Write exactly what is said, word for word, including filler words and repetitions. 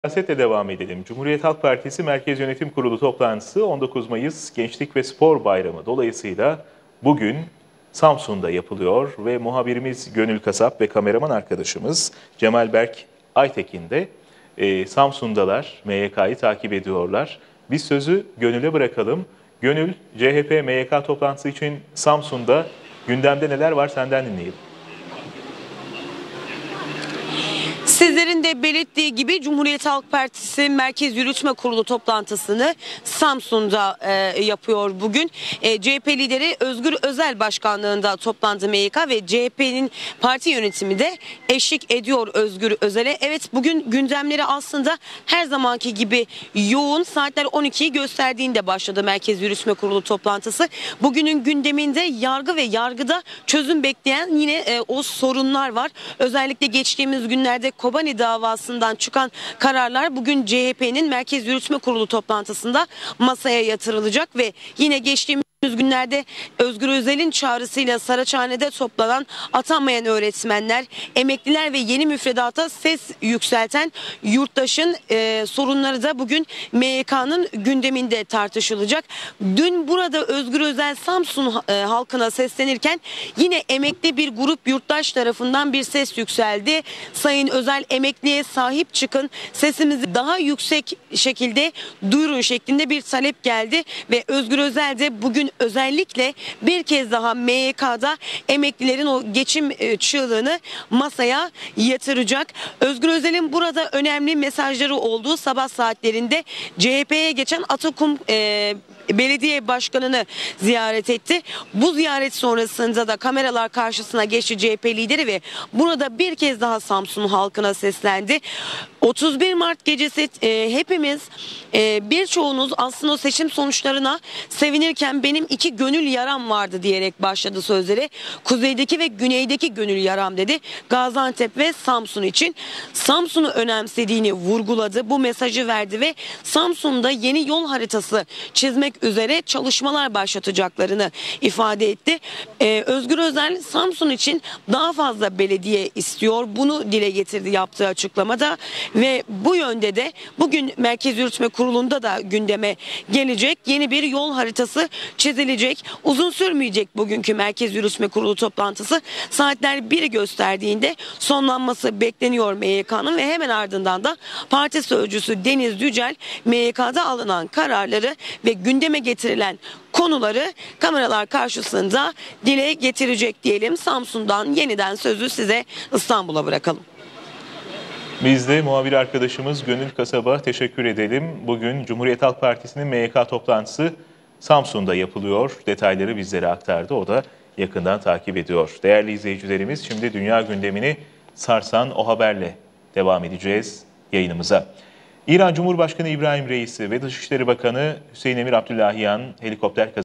Siyasetle devam edelim. Cumhuriyet Halk Partisi Merkez Yönetim Kurulu toplantısı on dokuz Mayıs Gençlik ve Spor Bayramı dolayısıyla bugün Samsun'da yapılıyor ve muhabirimiz Gönül Kasap ve kameraman arkadaşımız Cemal Berk Aytekin de e, Samsun'dalar, M Y K'yı takip ediyorlar. Biz sözü Gönül'e bırakalım. Gönül, C H P M Y K toplantısı için Samsun'da gündemde neler var senden dinleyelim. Sizlerin de belirttiği gibi Cumhuriyet Halk Partisi Merkez Yürütme Kurulu toplantısını Samsun'da e, yapıyor bugün. E, C H P lideri Özgür Özel başkanlığında toplandı M Y K ve C H P'nin parti yönetimi de eşlik ediyor Özgür Özel'e. Evet, bugün gündemleri aslında her zamanki gibi yoğun. Saatler on ikiyi gösterdiğinde başladı Merkez Yürütme Kurulu toplantısı. Bugünün gündeminde yargı ve yargıda çözüm bekleyen yine e, o sorunlar var. Özellikle geçtiğimiz günlerde Kobani davasından çıkan kararlar bugün C H P'nin Merkez Yürütme Kurulu toplantısında masaya yatırılacak ve yine geçtiğimiz günlerde Özgür Özel'in çağrısıyla Saraçhane'de toplanan atanmayan öğretmenler, emekliler ve yeni müfredata ses yükselten yurttaşın e, sorunları da bugün M Y K'nın gündeminde tartışılacak. Dün burada Özgür Özel Samsun e, halkına seslenirken yine emekli bir grup yurttaş tarafından bir ses yükseldi. Sayın Özel, emekliye sahip çıkın, sesimizi daha yüksek şekilde duyurun şeklinde bir talep geldi ve Özgür Özel de bugün özellikle bir kez daha M Y K'da emeklilerin o geçim çığlığını masaya yatıracak. Özgür Özel'in burada önemli mesajları olduğu sabah saatlerinde C H P'ye geçen Atakum e, Belediye Başkanı'nı ziyaret etti. Bu ziyaret sonrasında da kameralar karşısına geçti C H P lideri ve burada bir kez daha Samsun halkına seslendi. otuz bir Mart gecesi e, hepimiz e, birçoğunuz aslında o seçim sonuçlarına sevinirken benim iki gönül yaram vardı diyerek başladı sözleri. Kuzeydeki ve güneydeki gönül yaram dedi. Gaziantep ve Samsun için Samsun'u önemsediğini vurguladı. Bu mesajı verdi ve Samsun'da yeni yol haritası çizmek üzere çalışmalar başlatacaklarını ifade etti. Ee, Özgür Özel Samsun için daha fazla belediye istiyor. Bunu dile getirdi yaptığı açıklamada ve bu yönde de bugün Merkez Yürütme Kurulu'nda da gündeme gelecek. Yeni bir yol haritası çizilecek. Uzun sürmeyecek bugünkü Merkez Yürütme Kurulu toplantısı. Saatler biri gösterdiğinde sonlanması bekleniyor M Y K'nın ve hemen ardından da parti sözcüsü Deniz Yücel M Y K'da alınan kararları ve gündeme getirilen konuları kameralar karşısında dile getirecek diyelim. Samsun'dan yeniden sözü size İstanbul'a bırakalım. Biz de muhabir arkadaşımız Gönül Kasap'a teşekkür edelim. Bugün Cumhuriyet Halk Partisi'nin M Y K toplantısı Samsun'da yapılıyor. Detayları bizlere aktardı. O da yakından takip ediyor. Değerli izleyicilerimiz, şimdi dünya gündemini sarsan o haberle devam edeceğiz yayınımıza. İran Cumhurbaşkanı İbrahim Reisi ve Dışişleri Bakanı Hüseyin Emir Abdullahian helikopter kazası